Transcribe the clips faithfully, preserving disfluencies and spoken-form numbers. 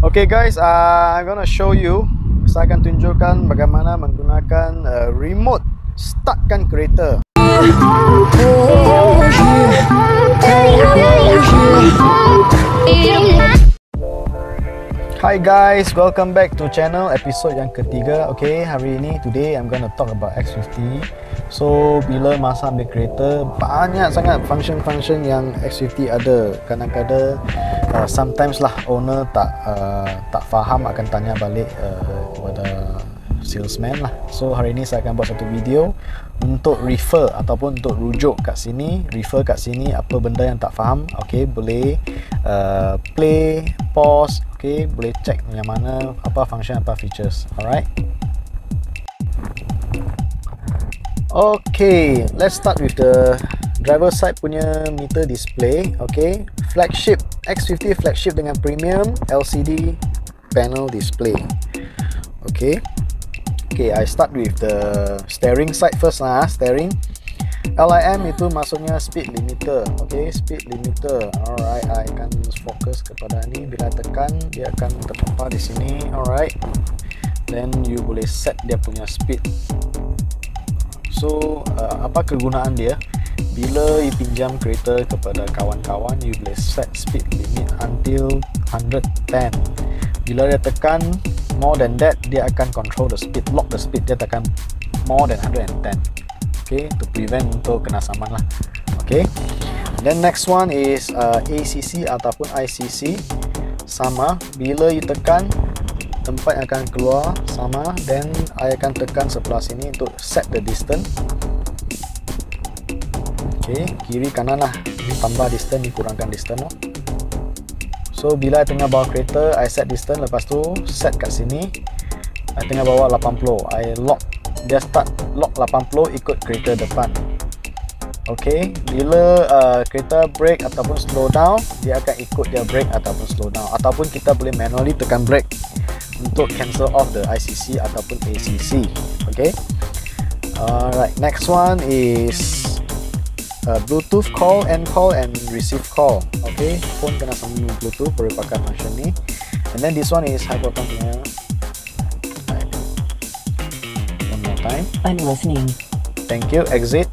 Okay guys, uh, I'm gonna show you. Saya akan tunjukkan bagaimana menggunakan uh, remote startkan kereta. Hi guys, welcome back to channel episode yang ketiga. Okay, hari ini today I'm gonna talk about X fifty. So bila masa ambil kereta, banyak sangat function-function yang X fifty ada. Kadang-kadang uh, sometimes lah owner tak uh, tak faham, akan tanya balik uh, kepada salesman lah. So hari ini saya akan buat satu video untuk refer ataupun untuk rujuk kat sini, refer kat sini apa benda yang tak faham. Okay, boleh uh, play, pause. Okay, boleh check yang mana apa function, apa features. Alright. Okay, let's start with the driver side punya meter display. Okay, flagship X fifty flagship dengan premium L C D panel display. Okay. Okay, I start with the steering side first lah. Steering L I M itu maksudnya speed limiter. Okay, speed limiter. Alright, I akan fokus kepada ni. Bila tekan, dia akan terpampar di sini. Alright, then you boleh set dia punya speed. So, uh, apa kegunaan dia? Bila you pinjam kereta kepada kawan-kawan, you boleh set speed limit until one hundred ten. Bila dia tekan more than that, dia akan control the speed, lock the speed, dia tekan more than one hundred ten. Okay, to prevent untuk kena saman lah. Okay, then next one is uh, A C C ataupun I C C. Sama, bila you tekan, tempat yang akan keluar sama. Then I akan tekan sebelah sini untuk set the distance. Okay, kiri kanan lah, ni tambah distance, ni kurangkan distance lah. So bila I tengah bawa kereta, I set distance, lepas tu set kat sini. I tengah bawa lapan puluh, I lock, dia start lock lapan puluh ikut kereta depan. Okay, bila uh, kereta brake ataupun slow down, dia akan ikut dia brake ataupun slow down. Ataupun kita boleh manually tekan brake untuk cancel off the I C C ataupun A C C. Okay, alright, next one is uh, Bluetooth call, end call and receive call. Okay, phone kena sambung Bluetooth, boleh pakai function ni. And then this one is high button punya. Right. One more time. I'm listening. Thank you. Exit.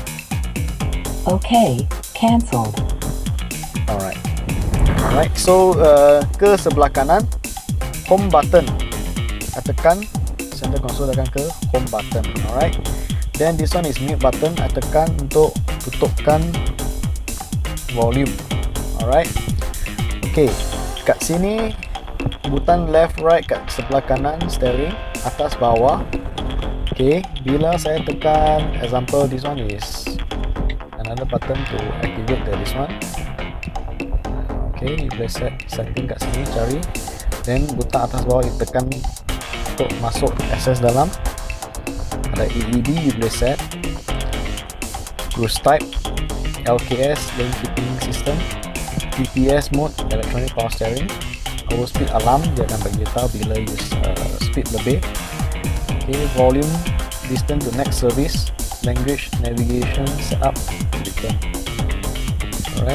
Okay, cancelled. Alright. Alright. So uh, ke sebelah kanan, home button. I tekan center console, tekan ke home button. Alright. Then this one is mute button. I tekan untuk tutupkan volume. Alright. Okay, kat sini butang left right kat sebelah kanan steering, atas bawah. Okay, bila saya tekan, example this one is another button to activate the this one. Okay, you boleh set setting kat sini, cari. Then butang atas bawah you tekan untuk masuk access dalam. Ada E E D you boleh set. Cruise type, L K S lane keeping system, P P S mode, electronic power steering, over speed alarm, dia akan bagi tahu bila use uh, speed lebih. Okay, volume, distance to next service, language, navigation, setup, return. Alright.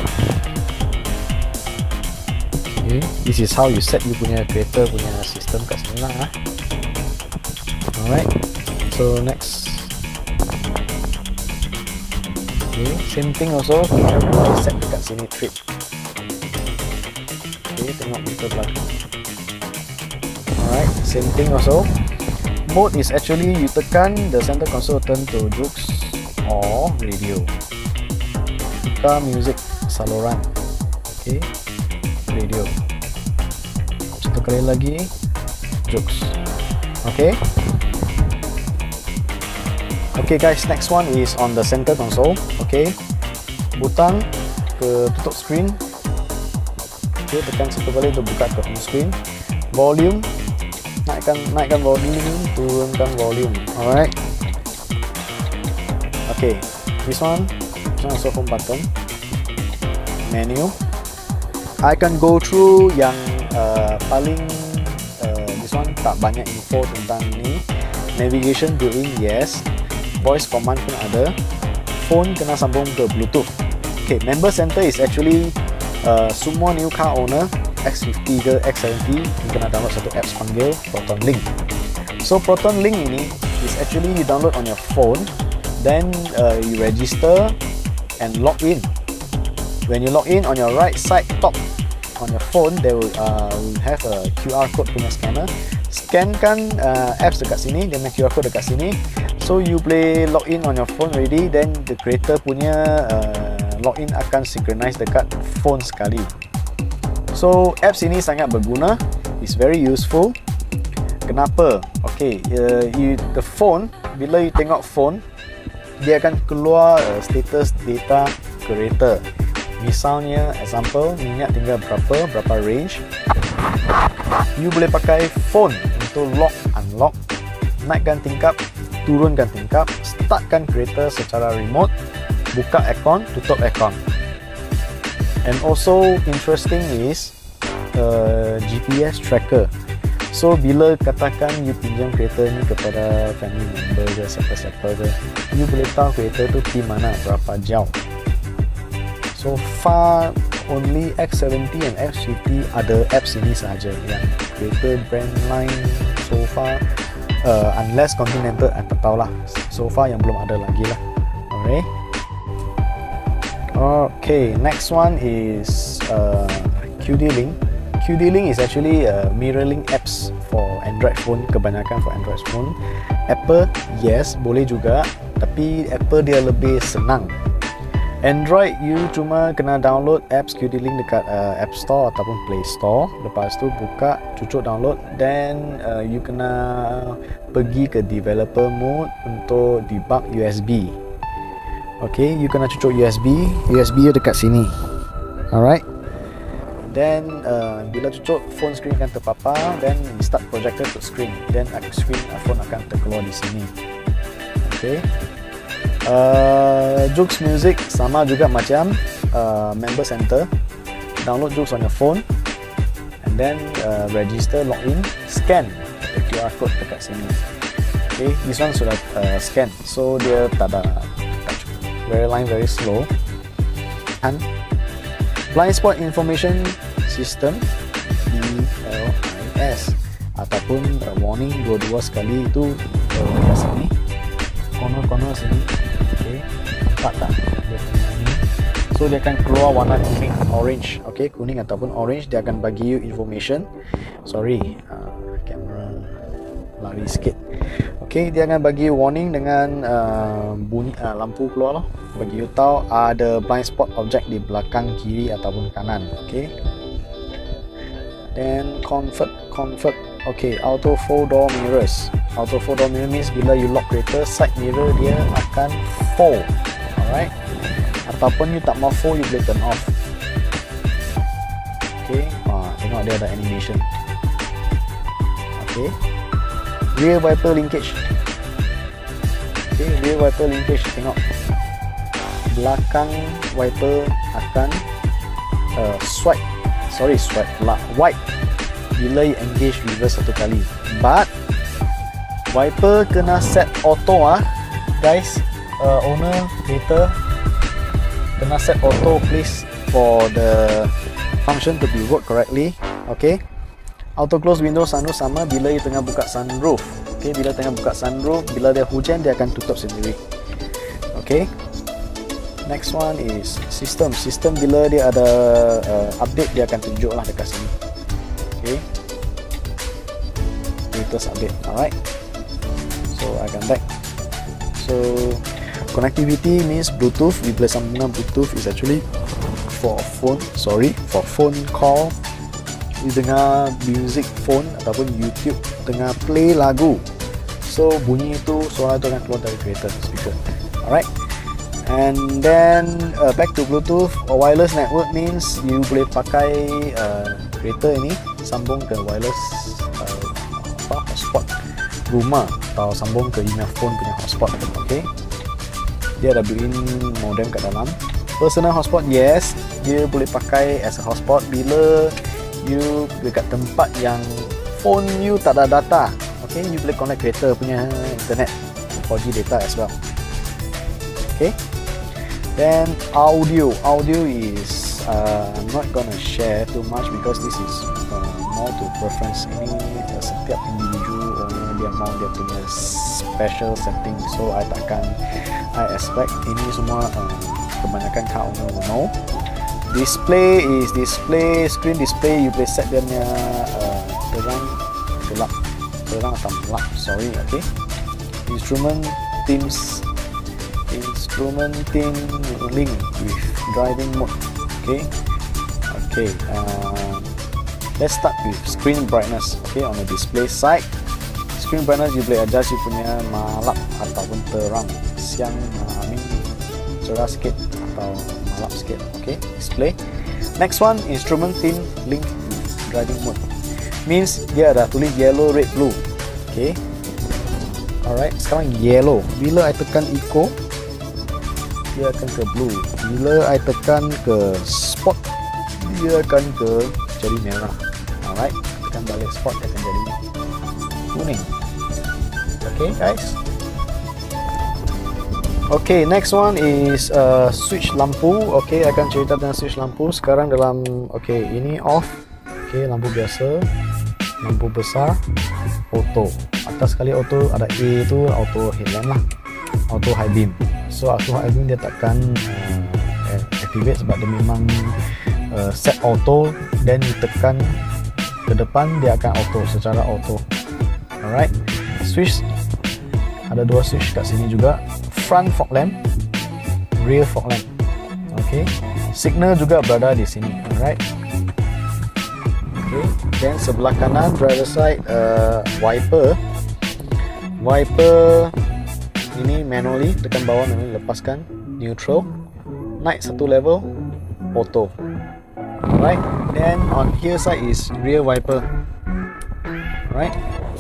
Okay, this is how you set you punya kereta punya sistem kat sini lah. Ha? Alright. So next. Okay, same thing also, kita boleh set dekat sini trip. Okay, tengok meter belakang. Alright, same thing also. Mode is actually you tekan the center console turn to jukes or radio. Kita music saluran. Okay, radio. Satu kali lagi jukes. Okay. Okay guys, next one is on the center console. Okay, butang ke tutup screen. Okay, tekan satu kali untuk buka ke home screen. Volume, naikkan naikkan volume, turunkan volume. Alright. Okay, this one, this one also home button. Menu. I can go through yang uh, paling uh, this one tak banyak info tentang ni. Navigation built-in, yes. Voice command pun ada. Phone kena sambung ke Bluetooth. Okay, member center is actually uh, semua new car owner X fifty ke X seventy, you kena download satu apps panggil Proton Link. So Proton Link ini is actually you download on your phone, then uh, you register and log in. When you log in, on your right side top on your phone, they will, uh, will have a Q R code punya scanner. Scan kan uh, apps dekat sini, dia punya Q R code dekat sini. So you boleh log in on your phone ready, then the creator punya uh, login akan synchronize dekat phone sekali. So apps ini sangat berguna, it's very useful. Kenapa? Okay, uh, you, the phone, bila you tengok phone, dia akan keluar uh, status data creator. Misalnya, example, minyak tinggal berapa, berapa range. You boleh pakai phone untuk lock, unlock, naikkan tingkap, turunkan tingkap, startkan creator secara remote, buka aircon, tutup aircon. And also interesting is uh, G P S tracker. So bila katakan you pinjam kereta ni kepada family member ke siapa-siapa ke, you boleh tahu kereta tu pergi mana, berapa jauh. So far only X seventy and X fifty ada apps ini sahaja yang kereta brand lain so far, uh, unless Continental, I tak tahulah, so far yang belum ada lagi lah. Alright. Okay, next one is uh, Q D Link. Q D Link is actually a mirroring apps for Android phone, kebanyakan for Android phone. Apple, yes, boleh juga, tapi Apple dia lebih senang. Android, you cuma kena download apps Q D Link dekat uh, App Store ataupun Play Store. Lepas tu buka, cucuk download, then uh, you kena pergi ke developer mode untuk debug U S B. Okay, you kena cucuk U S B, U S B dekat sini. Alright. Then uh, bila cucuk, phone screen akan terpapar, then start projector to screen, then screen phone akan terkeluar di sini. Okay. Uh, Joox Music sama juga macam uh, Member Center. Download Joox on your phone and then uh, register, login, scan the Q R code dekat sini. Okay, this one sudah uh, scan, so dia tak ada, very line very slow. And Blind Spot Information System, B L I S, ataupun uh, warning dua-dua sekali itu uh, dekat sini, corner-corner sini. Okay, nampak tak dia punya ni? So dia akan keluar warna kuning, orange. Okay, kuning ataupun orange, dia akan bagi you information. Sorry, uh, kamera lari sikit. Okay, dia akan bagi you warning dengan uh, bunyi uh, lampu keluar lah, bagi you tahu ada blind spot object di belakang kiri ataupun kanan. Okay, then convert convert okay, auto fold door mirrors. Auto fold door mirror means bila you lock kereta, side mirror dia akan fold. Alright. Ataupun you tak mau fold, you boleh turn off. Okay, ah, tengok dia ada animation. Okay, rear wiper linkage. Okay, rear wiper linkage, tengok belakang wiper akan uh, swipe, sorry swipe lah, wipe bila you engage reverse satu kali. But wiper kena set auto ah, guys. Uh, owner kereta kena set auto please for the function to be work correctly. Okay, auto close window sunroof sama bila you tengah buka sunroof. Okay, bila tengah buka sunroof, bila dia hujan dia akan tutup sendiri. Okay, next one is system. System bila dia ada uh, update, dia akan tunjuk lah dekat sini. Okay, latest update. Alright, so I come back. So connectivity means Bluetooth. We boleh sambungan Bluetooth is actually for phone, sorry, for phone call. You dengar music phone ataupun YouTube tengah play lagu, so bunyi itu, suara itu akan keluar dari kereta speaker. Alright, and then uh, back to Bluetooth. A wireless network means you boleh pakai uh, kereta ini sambung ke wireless uh, apa, hotspot rumah atau sambung ke email phone punya hotspot. Okay, dia ada built-in modem kat dalam. Personal hotspot, yes, dia boleh pakai as a hotspot bila you dekat tempat yang phone you tak ada data. Okay, you boleh connect kereta punya internet four G data as well. Okay, then audio. Audio is uh, I'm not gonna share too much because this is uh, more to preference. Ini uh, setiap individu owner dia mau dia punya special setting, so I takkan I expect ini semua uh, kebanyakan car owner will know. Display is display, screen display, you boleh set dia punya uh, terang gelap, terang atau gelap, sorry, okay. Instrument themes, instrument theme link with driving mode, okay. Okay, uh, let's start with screen brightness, okay. On the display side, screen brightness you boleh adjust you punya malap ataupun terang, siang, uh, I mean cerah sikit atau malap sikit, okay. Display. Next one, instrument theme link with driving mode, means dia ada tulis yellow, red, blue, okay. Alright, sekarang yellow. Bila I tekan eco, dia akan ke blue. Bila I tekan ke sport, dia akan ke jadi merah. Alright, tekan balik sport, dia akan jadi kuning. Okay guys. Okay, next one is uh, switch lampu. Okay, akan cerita tentang switch lampu. Sekarang dalam, okay, ini off. Okay, lampu biasa, lampu besar, auto. Atas sekali auto, ada A itu auto headlamp lah, auto high beam. So auto high beam dia takkan uh, activate sebab dia memang uh, set auto, then you tekan ke depan dia akan auto secara auto. Alright, switch ada dua switch kat sini juga. Front fog lamp, rear fog lamp. Okay, signal juga berada di sini. Alright. Okay, then sebelah kanan driver side uh, wiper. Wiper ini manually, tekan bawah manually, lepaskan neutral, naik satu level, auto. Alright. Then on here side is rear wiper. Alright.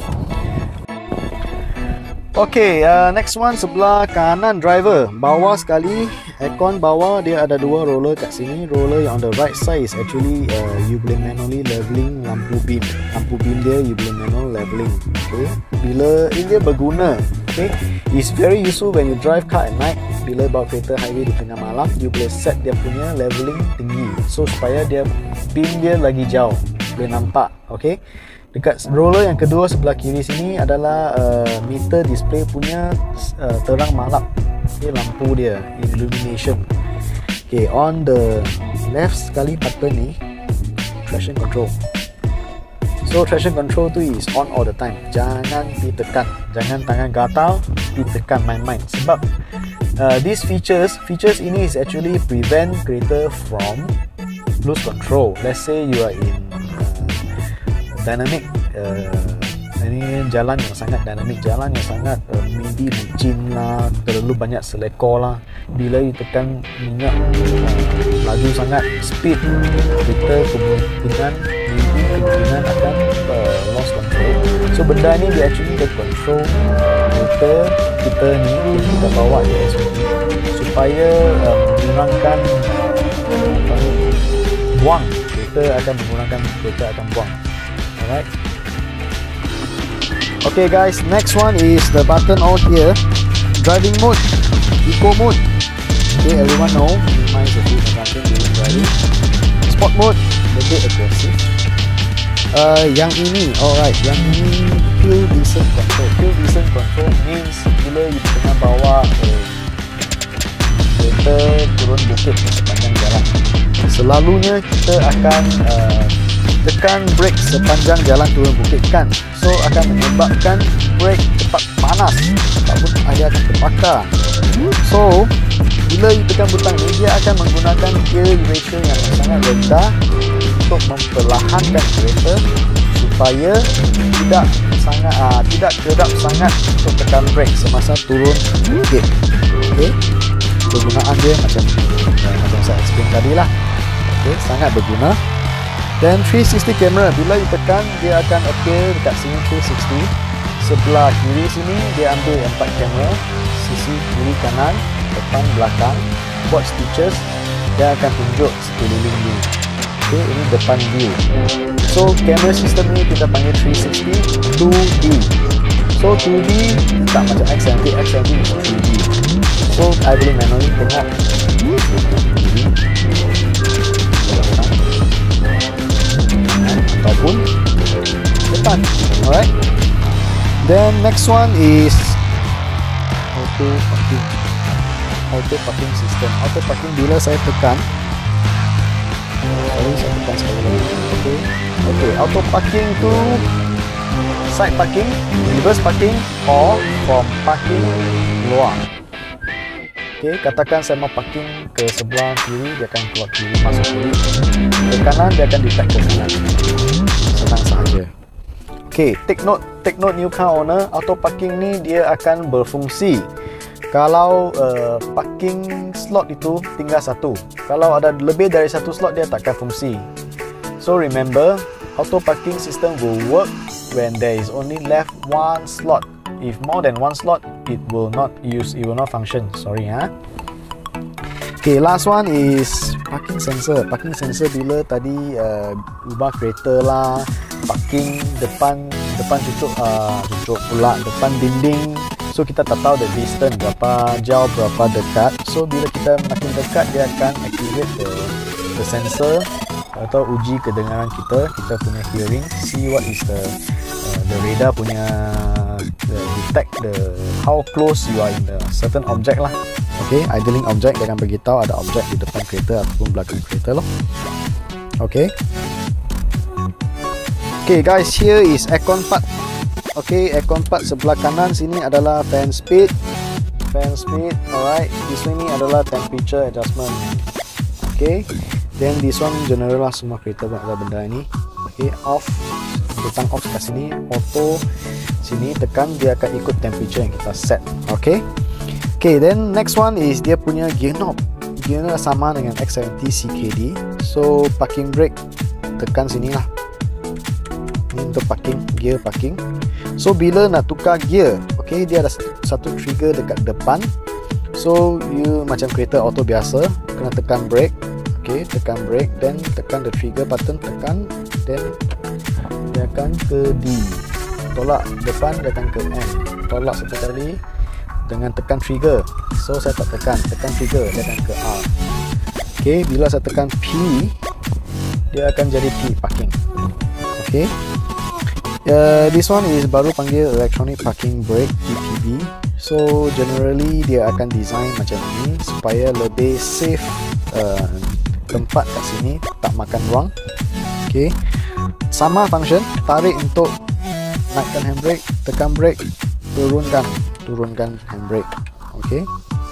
Okay, uh, next one sebelah kanan driver, bawah sekali, aircon bawah dia ada dua roller kat sini. Roller yang on the right side is actually uh, you boleh manually leveling lampu beam. Lampu beam dia you boleh manual leveling. Okay, bila ini dia berguna, okay, it's very useful when you drive car at night. Bila bawa kereta highway di tengah malam, you boleh set dia punya leveling tinggi, so supaya dia beam dia lagi jauh, boleh nampak. Okay. Dekat roller yang kedua sebelah kiri sini adalah uh, meter display punya uh, terang malap, okay, lampu dia, illumination. Okay, on the left sekali button ni traction control. So traction control tu is on all the time. Jangan ditekan, jangan tangan gatal ditekan main-main. Sebab uh, these features, features ini is actually prevent kereta from lose control. Let's say you are in dynamic, uh, ini jalan yang sangat dynamic, jalan yang sangat uh, maybe licin lah, terlalu banyak selekor lah. Bila you tekan minyak uh, laju sangat, speed, kita kemungkinan maybe kemungkinan akan uh, lost control. So benda ni dia actually dia control kita kita ni kita bawa dia supaya uh, mengurangkan uh, buang, kita akan mengurangkan kereta akan buang. Alright. Okay guys, next one is the button out here. Driving mode, eco mode. Okay, everyone know minimize the fuel consumption during driving. Sport mode, a bit aggressive. Uh, yang ini, alright, yang ini fuel descent control. Fuel descent control means bila you tengah bawa uh, kereta turun bukit sepanjang jalan, selalunya kita akan uh, tekan brake sepanjang jalan turun bukit kan, so akan menyebabkan brake cepat panas ataupun dia akan terbakar. So bila you tekan butang ni, dia akan menggunakan gear ratio yang sangat rendah untuk memperlahankan kereta supaya tidak sangat uh, tidak kerap sangat untuk tekan brake semasa turun bukit. Okay, kegunaan dia macam uh, macam saya explain tadi lah. Okay, sangat berguna. Dan three sixty camera, bila you tekan dia akan appear dekat sini three sixty. Sebelah kiri sini dia ambil empat kamera, sisi kiri kanan, depan belakang, buat stitches, dia akan tunjuk sekeliling view. Okay, ini depan view. So camera system ni kita panggil three sixty two D. So two D tak macam X M V, X M V is three D. So I boleh manually tengok jalan. Alright. Then next one is auto parking. Auto parking system. Auto parking bila saya tekan, sorry saya tekan sekali lagi. Okay. Okay. Auto parking tu side parking, reverse parking, or from parking luar. Okay, katakan saya mau parking ke sebelah kiri, dia akan keluar kiri, masuk kiri. Ke kanan, dia akan detect ke kanan. Senang sahaja. Okay, take note, take note new car owner, auto parking ni dia akan berfungsi kalau uh, parking slot itu tinggal satu. Kalau ada lebih dari satu slot, dia takkan fungsi. So remember, auto parking system will work when there is only left one slot. If more than one slot, it will not use, it will not function. Sorry, ha. Okay, last one is parking sensor. Parking sensor bila tadi uh, ubah kereta lah, parking depan depan cucuk uh, cucuk pula depan dinding. So kita tak tahu the distance berapa jauh berapa dekat. So bila kita makin dekat, dia akan activate the, the sensor atau uji kedengaran kita, kita punya hearing, see what is the uh, the radar punya the detect the how close you are in the certain object lah. Okay, idling object dia akan beritahu ada objek di depan kereta ataupun belakang kereta loh. Okay. Okay guys, here is aircon part. Okay, aircon part sebelah kanan sini adalah fan speed, fan speed. Alright, di sini adalah temperature adjustment. Okay. Then this one general lah, semua kereta ada benda ini. Okay, off, tekan off kat sini, auto sini tekan, dia akan ikut temperature yang kita set. Okay. Okay, then next one is dia punya gear knob. Gear knob sama dengan X tujuh puluh C K D. So parking brake tekan sini lah. Ini untuk parking, gear parking. So bila nak tukar gear, okay, dia ada satu trigger dekat depan. So you macam kereta auto biasa, kena tekan brake. Okay, tekan brake, then tekan the trigger button, tekan, then dia akan ke D. Tolak depan, dia akan ke N. Tolak satu kali dengan tekan trigger. So saya tak tekan, tekan trigger, dia akan ke R. Okay, bila saya tekan P, dia akan jadi P, parking. Okay. Uh, this one is baru panggil electronic parking brake, E P B. So generally dia akan design macam ni supaya lebih safe. Uh, tempat kat sini, tak makan ruang. Okay, sama function, tarik untuk naikkan handbrake, tekan brake, turunkan turunkan handbrake. Okay.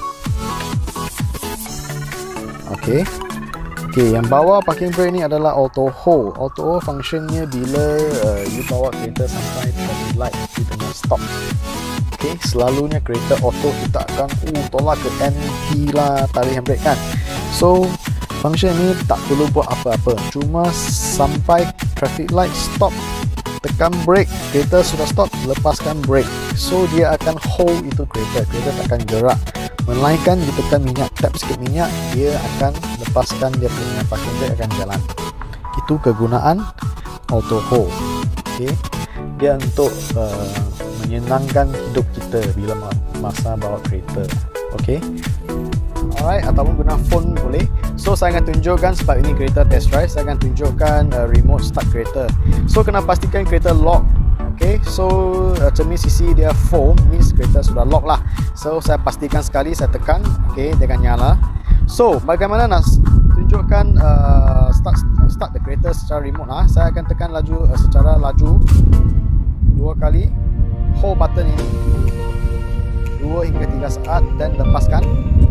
Okay. Okay, yang bawah parking brake ni adalah auto hold. Auto hold functionnya bila uh, you bawa kereta sampai traffic light, you tengah stop. Okay, selalunya kereta auto kita akan uh, tolak ke N T lah, tarik handbrake kan. So function ni tak perlu buat apa-apa, cuma sampai traffic light stop, tekan brake, kereta sudah stop, lepaskan brake. So dia akan hold itu kereta, kereta tak akan gerak. Melainkan ditekan minyak, tap sikit minyak, dia akan lepaskan dia punya parking brake, akan jalan. Itu kegunaan auto hold. Okay, dia untuk uh, menyenangkan hidup kita bila masa bawa kereta. Okay. Alright, ataupun guna phone boleh. So saya akan tunjukkan, sebab ini kereta test drive, saya akan tunjukkan uh, remote start kereta. So kena pastikan kereta lock. Okay, so uh, cermin sisi dia four, means kereta sudah lock lah. So saya pastikan sekali, saya tekan, okay, dia akan nyala. So bagaimana nak tunjukkan uh, start start the kereta secara remote lah. Saya akan tekan laju uh, secara laju dua kali, hold button ini dua hingga tiga saat, dan lepaskan,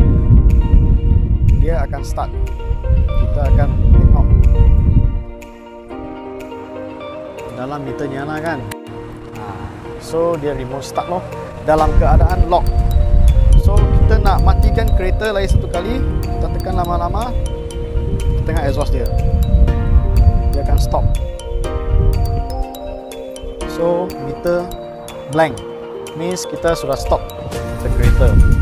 dia akan start. Kita akan tengok dalam meter nyala kan. So dia remote start loh, dalam keadaan lock. So kita nak matikan kereta lagi satu kali, kita tekan lama-lama, tengah exhaust dia, dia akan stop. So meter blank, means kita sudah stop the kereta.